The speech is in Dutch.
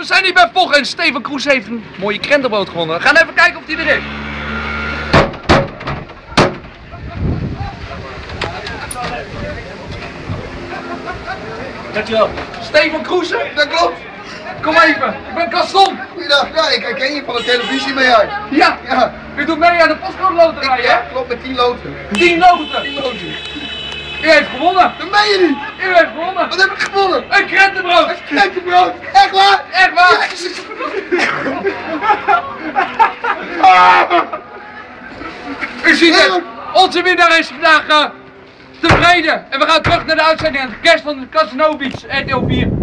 we zijn hier bij Poch en Steven Kroes heeft een mooie krentenbrood gewonnen. We gaan even kijken of die er is. Dankjewel. Steven Kroes, Dat klopt. kom even. Ik ben Gaston. Goeiedag. Ja, ik herken je van de televisie mee uit. Ja, Ja. u doet mee aan de postcode loterij, hè? Ja, klopt, met 10 loten. 10 loten. 10 loten. U heeft gewonnen. Dat meen je niet. U heeft gewonnen. Wat heb ik gewonnen? Een krentenbrood. Een krentenbrood. Echt waar? Echt waar? Jezus. U ziet het. Onze winnaar is vandaag tevreden. En we gaan terug naar de uitzending aan de kerst van de Casino Beach RTL 4.